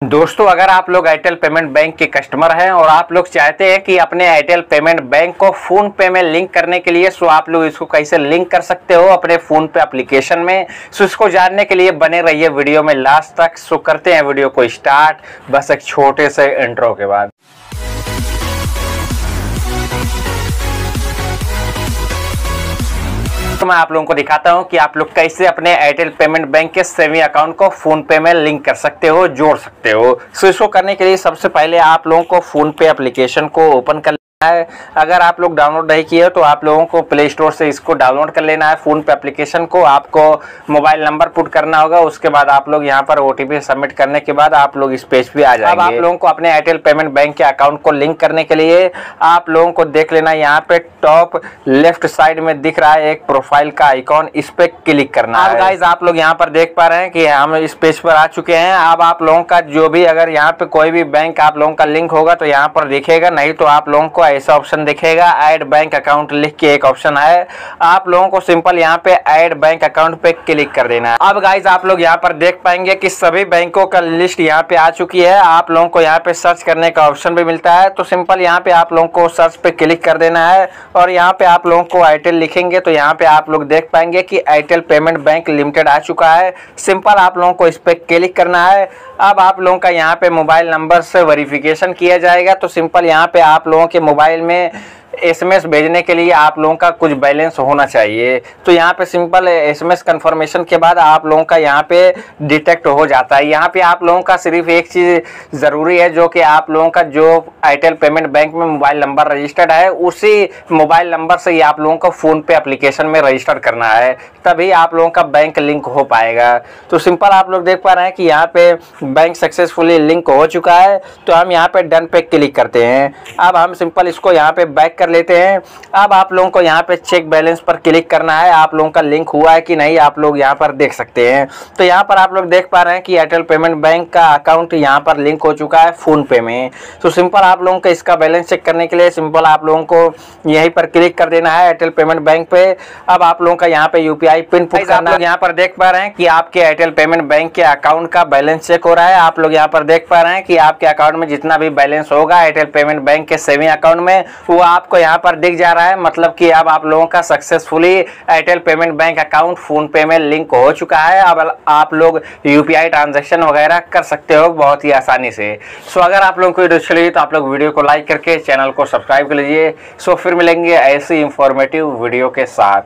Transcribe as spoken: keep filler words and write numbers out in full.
दोस्तों, अगर आप लोग एयरटेल पेमेंट बैंक के कस्टमर हैं और आप लोग चाहते हैं कि अपने एयरटेल पेमेंट बैंक को फोन पे में लिंक करने के लिए, सो आप लोग इसको कैसे लिंक कर सकते हो अपने फोन पे एप्लीकेशन में, सो इसको जानने के लिए बने रहिए वीडियो में लास्ट तक। सो करते हैं वीडियो को स्टार्ट बस एक छोटे से इंट्रो के बाद। तो मैं आप लोगों को दिखाता हूं कि आप लोग कैसे अपने एयरटेल पेमेंट बैंक के सेविंग अकाउंट को फोन पे में लिंक कर सकते हो, जोड़ सकते हो। सो इसको करने के लिए सबसे पहले आप लोगों को फोन पे एप्लीकेशन को ओपन कर है। अगर आप लोग डाउनलोड नहीं किए हो तो आप लोगों को प्ले स्टोर से इसको डाउनलोड कर लेना है। फोन पे एप्लीकेशन को आपको मोबाइल नंबर पुट करना होगा, उसके बाद आप लोग यहाँ पर ओटीपी सबमिट करने के बाद आप लोग इस पेज पे आ जाएंगे। अब आप लोगों को अपने एयरटेल पेमेंट बैंक के अकाउंट को लिंक करने के लिए आप लोगों को देख लेना, यहाँ पे टॉप लेफ्ट साइड में दिख रहा है एक प्रोफाइल का आइकॉन, इस पे क्लिक करना है। गाइस, आप लोग यहाँ पर देख पा रहे हैं कि हम इस पेज पर आ चुके हैं। अब आप लोगों का जो भी अगर यहाँ पे कोई भी बैंक आप लोगों का लिंक होगा तो यहाँ पर दिखेगा, नहीं तो आप लोगों को ऐसा ऑप्शन दिखेगा ऐड बैंक अकाउंट लिख के एक ऑप्शन है। आप लोगों को सिंपल यहाँ पे ऐड बैंक अकाउंट पे क्लिक कर देना है। अब गाइस, आप लोग यहाँ पर देख पाएंगे कि सभी बैंकों का लिस्ट यहाँ पे आ चुकी है। आप लोगों को यहाँ पे सर्च करने का ऑप्शन भी मिलता है, तो सिंपल यहाँ पे आप लोगों को सर्च पे क्लिक कर देना है और यहाँ पे आप लोगों को एयरटेल लिखेंगे तो यहाँ पे आप लोग देख पाएंगे कि एयरटेल पेमेंट बैंक लिमिटेड आ चुका है। सिंपल आप लोगों को इस पे क्लिक करना है। अब आप लोगों का यहाँ पे मोबाइल नंबर से वेरिफिकेशन किया जाएगा, तो सिंपल यहाँ पे आप लोगों के मोबाइल में एसएमएस भेजने के लिए आप लोगों का कुछ बैलेंस होना चाहिए। तो यहाँ पे सिंपल एसएमएस कंफर्मेशन के बाद आप लोगों का यहाँ पे डिटेक्ट हो जाता है। यहाँ पे आप लोगों का सिर्फ एक चीज़ ज़रूरी है, जो कि आप लोगों का जो एयरटेल पेमेंट बैंक में मोबाइल नंबर रजिस्टर्ड है उसी मोबाइल नंबर से ही आप लोगों को फ़ोन पे एप्लीकेशन में रजिस्टर करना है, तभी आप लोगों का बैंक लिंक हो पाएगा। तो सिंपल आप लोग देख पा रहे हैं कि यहाँ पे बैंक सक्सेसफुली लिंक हो चुका है, तो हम यहाँ पे डन पे क्लिक करते हैं। अब हम सिंपल इसको यहाँ पे बैक कर लेते हैं। अब आप लोगों को यहाँ पे चेक बैलेंस पर क्लिक करना है, आप लोगों का लिंक हुआ है कि नहीं आप लोग यहाँ पर देख सकते हैं। तो यहाँ पर आप लोग देख पा रहे हैं कि एयरटेल पेमेंट बैंक का अकाउंट यहाँ पर लिंक हो चुका है फोन पे में। तो सिंपल आप लोगों को इसका बैलेंस चेक करने के लिए सिंपल आप लोगों को यहीं पर क्लिक कर देना है एयरटेल पेमेंट बैंक पे। अब आप लोगों का यहाँ पे यूपीआई पिन पुट करना है। यहाँ पर देख पा रहे हैं कि आपके एयरटेल पेमेंट बैंक के अकाउंट का बैलेंस चेक हो रहा है। आप लोग यहाँ पर देख पा रहे हैं कि आपके अकाउंट में जितना भी बैलेंस होगा एयरटेल पेमेंट बैंक के सेविंग अकाउंट में, वो आपको यहाँ पर दिख जा रहा है। मतलब कि अब आप लोगों का successfully Airtel payment bank account PhonePe में लिंक हो चुका है। अब आप लोग यूपीआई ट्रांजैक्शन वगैरह कर सकते हो बहुत ही आसानी से। सो अगर आप लोगों को वीडियो अच्छी लगी तो आप लोग वीडियो को लाइक करके चैनल को सब्सक्राइब कर लीजिए। सो फिर मिलेंगे ऐसी इंफॉर्मेटिव वीडियो के साथ।